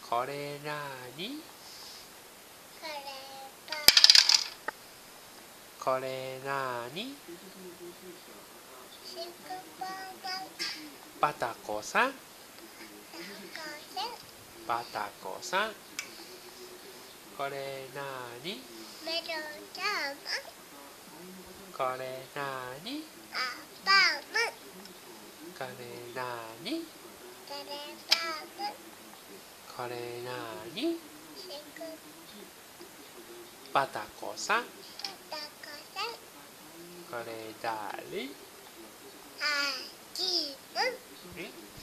これなに？これなに？バタコさん。バタコさん。これなに？これなに？これなに？これなに？バタコさん。これだれ？